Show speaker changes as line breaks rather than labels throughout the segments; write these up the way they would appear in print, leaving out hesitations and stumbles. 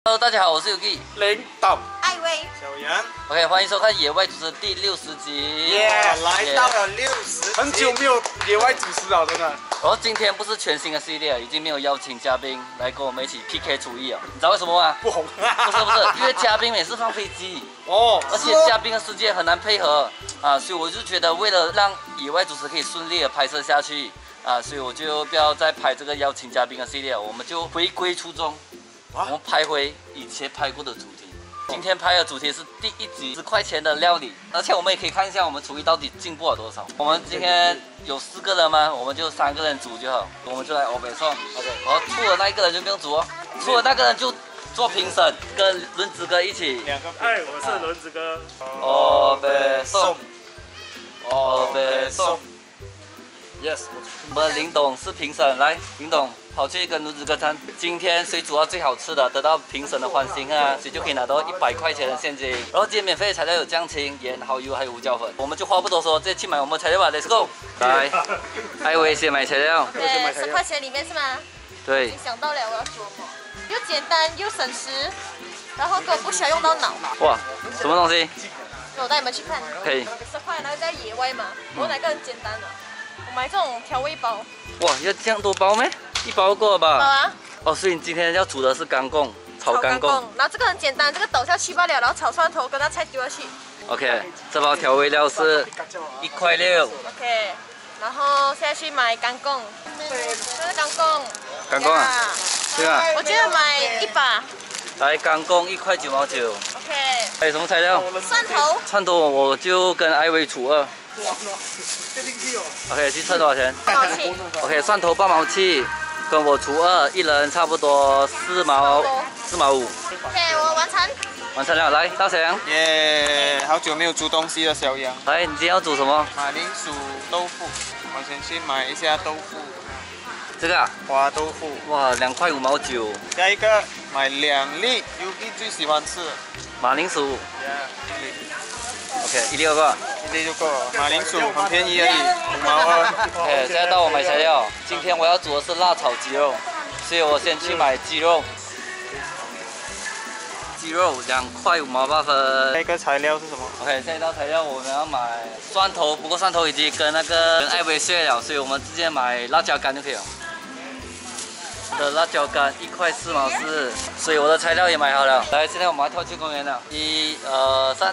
Hello， 大家好，我是 Yuki
领导
艾薇，
小杨
OK， 欢迎收看《野外主持》第60集。
来到了60，很久没有野外主持了，真的。
然后今天不是全新的系列，已经没有邀请嘉宾来跟我们一起 PK 厨艺了。你知道为什么吗？
不红。
不是，因为嘉宾每次放飞机
哦，
而且嘉宾的时间很难配合啊，所以我就觉得为了让野外主持可以顺利的拍摄下去啊，所以我就不要再拍这个邀请嘉宾的系列，我们就回归初衷，我们拍回以前拍过的主题。今天拍的主题是第1集10块钱的料理，而且我们也可以看一下我们厨艺到底进步了多少。我们今天有4个人吗？我们就3个人煮就好，我们就来欧北送 OK， 然后错的那一个人就不用煮哦，错的那个人就做评审，跟轮子哥一起。
2个。哎，我是轮子哥。
欧北送，欧北送。Yes， 我们林董是评审，来，林董跑去跟轮子哥谈，今天谁煮到最好吃的，得到评审的欢心啊，谁就可以拿到100块钱的现金。然后今天免费的材料有酱青、盐、蚝油还有胡椒粉，我们就话不多说，直接去买我们的材料吧 ，Let's go！ 来，艾薇先买材料。
对，10块钱里面是吗？
对
已经。想到了我要做什么，又简单又省时，然后根本不需要用到脑。
哇，什么东西？
我带你们去看。
可以。
10块，然后在野外嘛，我哪个很简单的？我买这种调味包。
哇，要这样多包咩？1包够了吧？
好啊。
哦，所以你今天要煮的是干贡，炒干贡。
然后这个很简单，这个倒下去罢了，然后炒蒜头跟那菜丢下去。
OK， 这包调味料是1.6块。
OK， 然后现在去买干贡。这是干贡。
干贡啊？对啊。
我觉得买1把。
来，干贡1.9块。
OK。
还有什么材料？
蒜头。
蒜头我就跟艾薇除2。OK， 去称多少钱
8毛7。
OK， 蒜头8毛7，跟我除2，一人差不多4毛5。
OK， 我完成。
完成了，来，到小杨。
耶，好久没有煮东西了，小杨。
来，你今天要煮什么？
马铃薯豆腐，我先去买一下豆腐。
这个啊？
花豆腐。
哇，2块5毛9。
下一个买2粒 ，Yuki 最喜欢吃的
马铃薯。
1粒。
OK， 1粒够了。
1粒就够了。马铃薯很便宜而已，5毛2。
OK， 现在到我买材料。今天我要煮的是辣炒鸡肉，所以我先去买鸡肉。鸡肉2块5毛8分。
下一个材料是什么
？OK， 下一道材料我们要买蒜头，不过蒜头已经跟艾薇削了，所以我们直接买辣椒干就可以了。的辣椒干1块4毛4，所以我的材料也买好了。来，现在我们要跳去公园了，1、2、3。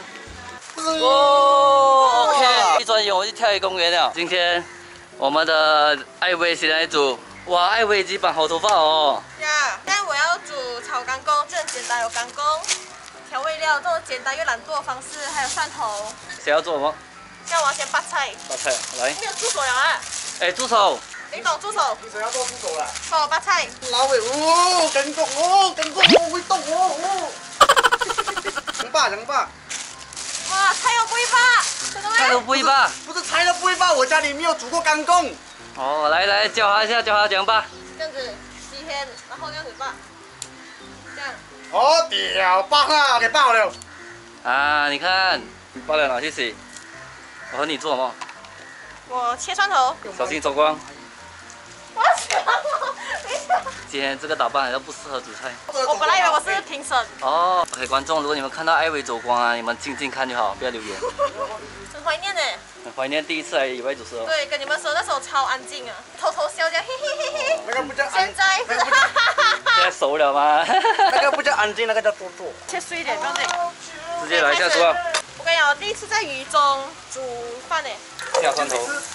哦 ，OK， 一转眼我就跳回公园了。今天我们的艾薇先来煮，哇，艾薇已经绑好头发哦。
呀，现在我要煮炒干贡，这很简单，有干贡、调味料这种简单又懒惰的方式，还有蒜头。
谁要做什么？
现在我要先拔菜。
拔菜，来。
没有助手了啊！
哎，助手。
林董助手。
助手要做助手了。
帮我拔菜。
老伟，哦，干贡，哦，干贡，哦，会动，哦。能拔。
哇，菜又不会拔，真的吗？
菜都不会拔。
不是菜都不会拔，我家里没有煮过干贡。
哦，来教他一下，教他怎样拔。
这样子洗天，然后这样子拔，这样。
哦，屌棒啊，给爆了。
啊，你看，你拔了拿去洗。我和你做什么？
我切蒜头。
小心走光。
我想
今天这个打扮好像不适合煮菜。
我本来以为我是评审。
哦 ，OK， 观众，如果你们看到艾薇走光啊，你们静静看就好，不要留言。
很怀念呢。
很怀念第一次来野外主持哦。
对，跟你们说那时候超安静啊，偷偷笑这样，嘿嘿嘿嘿。
那个不叫安，
现在是哈哈哈哈。
现在熟了吗？
那个不叫安静，那个叫做作。
切碎一点，不用紧。
直接来下厨啊！
我跟你讲，我第一次在雨中煮饭呢。
下蒜头。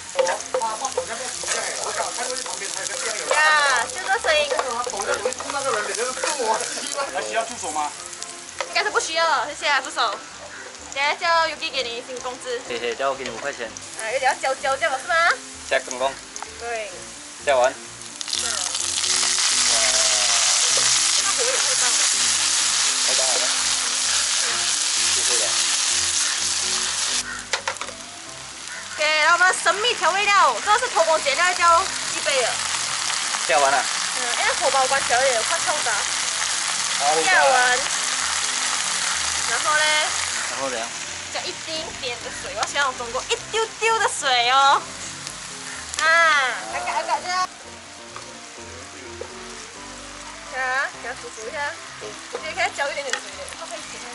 呀，就这声音。
那个人脸就是我，还需要助手吗？
应该是不需要，谢谢啊，助手。现在叫 Yuki 给你新工资。
嘿嘿，叫我给你5块钱。
啊，有点要教教这样是吗？
下干工。
对。
下完。
对。哇。那火有点太大了。
太大了吗？不会的。
OK， 然后我们的神秘调味料，这个是偷工减料叫必备的。
下完了。
哎，火把我关小一点，快臭的。下完。然后呢？
然后怎样？
加一丁点的水，我喜欢用中国一丢丢的水哦。啊，这样。 啊，给它煮一下。我觉得给它浇一点点水，它会咸。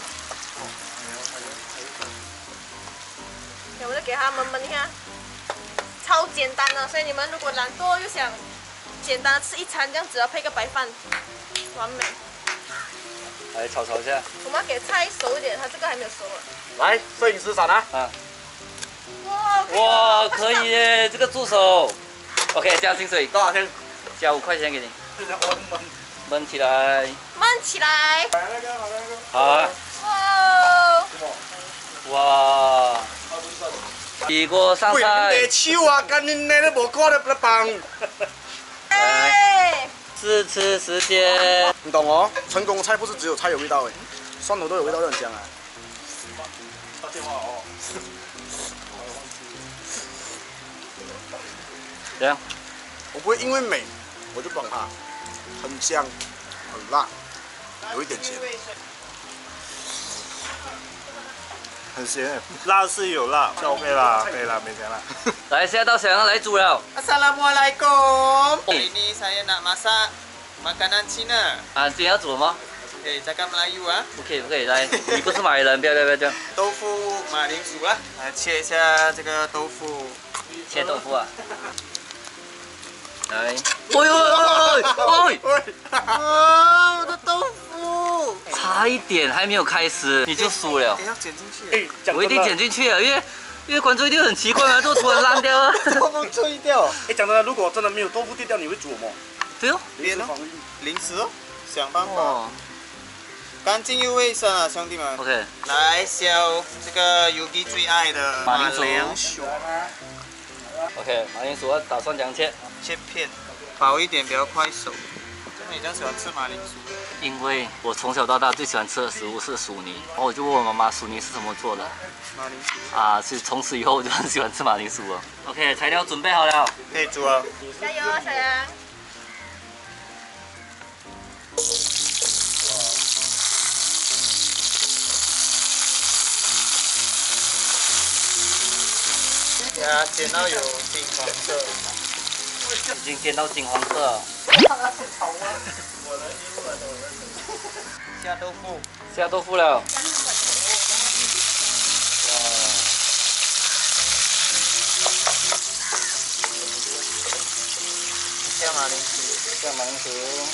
我就给它焖一下，超简单的。所以你们如果懒惰又想简单的吃一餐，这样只要配个白饭，完美。
来炒一下。
我们要给菜熟一点，它这个还没有熟啊。
来，摄影师闪啊！
啊。
哇！
哇，可以耶，这个助手。OK， 加薪水
多少钱？
加5块钱给你。焖起来。
焖起来。
好啊。
哇！
哇！起锅上菜。
喂，你手啊，干你那都无看得棒。
哎。
试吃时间。
你懂哦，成功的菜不是只有菜有味道哎，蒜头都有味道，都很香啊。打电话哦。
怎样？
我不会因为美我就帮它，很香，很辣，有一点咸。很咸，
辣是有辣 ，OK 啦，可以啦，没钱啦。
来，现在到小杨来煮了。
Assalamualaikum。
Ini saya nak masak makanan Cina.
啊，今天要煮什么？
Okay, cakap Melayu ah.
不可以，不可以，来，你不是马来人，不要这样。
豆腐马铃薯啦，来切一下这个豆腐。
切豆腐啊。来，哎呦哎！
哇，我的豆腐！
差一点还没有开始你就输了。
要剪进去。
我一定剪进去了，因为观众一定很奇怪嘛，这突然烂掉了。
豆腐脆掉。
哎，讲真的，如果真的没有豆腐地掉，你会煮什么？
对哦。
边哦，零食哦，想办法。
哦。
干净又卫生啊，兄弟们。
OK。
来削这个 Yuki 最爱的马铃薯。
OK， 马铃薯要打算怎样切？
切片，薄一点比较快熟。你比较喜欢吃马铃薯？
因为我从小到大最喜欢吃的食物是薯泥，然后我就问我妈妈薯泥是怎么做的。
马铃薯。
啊，是从此以后我就很喜欢吃马铃薯了。OK， 材料准备好了，
可以煮了。
加油啊，小杨！
给它煎到有金黄色。
已经煎到金黄色了。
下豆腐。
下豆腐了。
下马铃薯。
下马铃薯。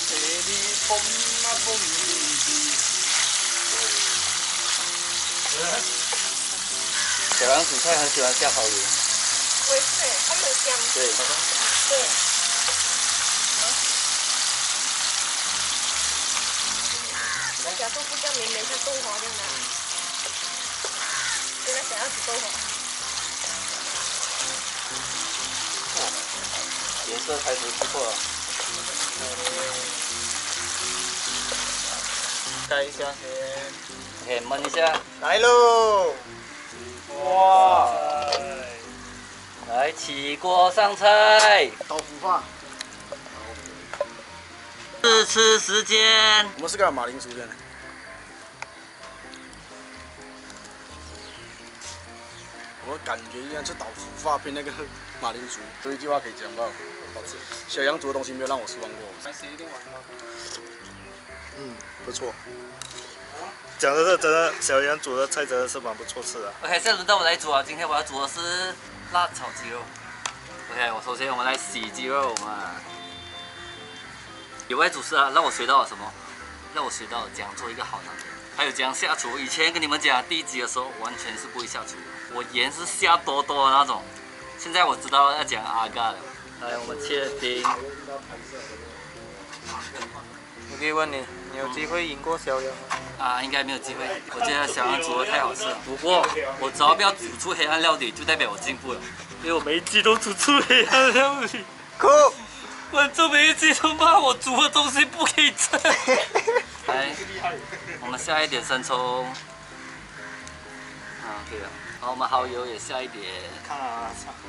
小杨煮菜很喜欢下蚝油。
我也是，它很香。
对。
对。那小豆腐这样绵绵像豆花这样的。现在想要煮豆花。
颜色开始不错了。
盖一下先。
OK， 焖一下。
来喽！
哇！
来，起锅上菜。
豆腐饭。
试吃时间。
我们是个马铃薯店。我感觉应该是豆腐发配那个马铃薯，有一句话可以讲到，好吃。小杨煮的东西没有让我失望过。不错。
讲的是真的，小杨煮的菜真的是蛮不错吃的。
OK， 现在轮到我来煮啊！今天我要煮的是辣炒鸡肉。OK， 首先我们来洗鸡肉嘛。野外主持啊，让我学到了什么？让我学到了怎样做一个好男人，还有怎样下厨。以前跟你们讲第1集的时候，完全是不会下厨，我盐是下多多的那种。现在我知道要讲阿嘎了。来，我们切丁。
我可以问你，你有机会赢过小杨吗？
啊，应该没有机会。我觉得小杨煮的太好吃了。不过我只要不要煮出黑暗料理，就代表我进步了。因为我每一集都煮出黑暗料理。
酷！
观众每一集都骂我煮的东西不可以吃。来，我们下一点生抽。啊，可以了。然后我们蚝油也下一点。
看啊，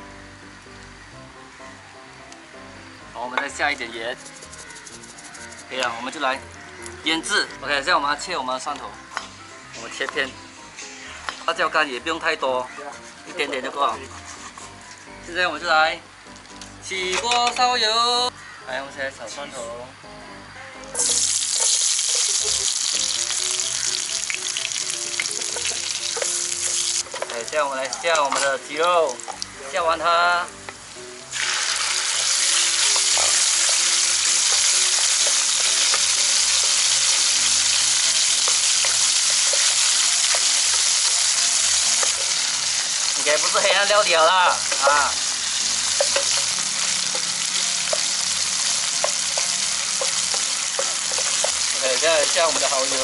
然后我们再下一点盐。可以了，我们就来腌制。OK， 现在我们要切我们的蒜头，我们切片。辣椒干也不用太多，一点点就够了。现在我们就来起锅烧油。来，我们现在炒蒜头。 现在我们来下我们的鸡肉，下完它。应该不是黑暗料理了啦，啊。OK， 现在下我们的蚝油。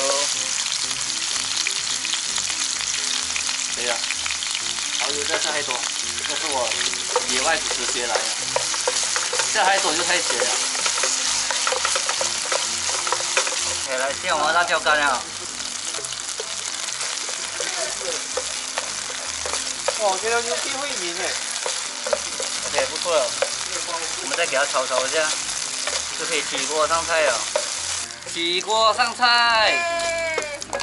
对呀，蚝油再下太多，这是我野外主持学来的，下太多就太咸了。OK， 来下我们的辣椒干了。
哇，我觉得牛逼会赢哎。
OK， 不错了，我们再给它炒一下，就可以起锅上菜了。起锅上菜。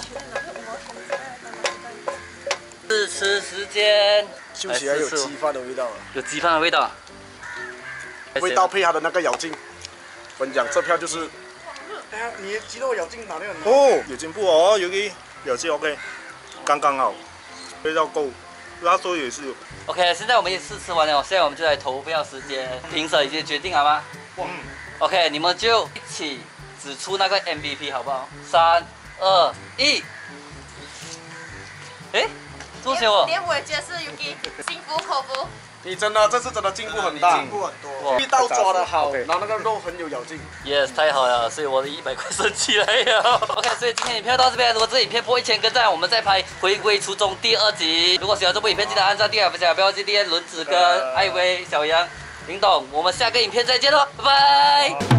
试吃时间。
嗅起来有鸡饭的味道了。
有鸡饭的味道。
味道配它的那个咬劲，我跟你讲，这票就是。哎呀，你的鸡肉咬劲哪里很好？
哦，有进步哦，有个咬劲 OK， 刚刚好，味道够。拉多也是有。
OK， 现在我们也试吃完了，现在我们就来投票时间，评审已经决定好吗？OK， 你们就一起指出那个 MVP 好不好？3、2、1。哎，这么久哦。
连我也觉得是 Yuki 心服口服。
你真的这次真的进步很大，
进步很多。
味道抓得好，然后那个肉很有咬劲。
Yes， 太好了，所以我的100块升起来了。OK， 所以今天影片到这边，如果这影片破1000个赞，我们再拍《回归初衷》第2集。如果喜欢这部影片，记得按赞、订阅、分享，不要忘记订阅轮子跟艾薇、小杨、林董。我们下个影片再见喽，拜拜。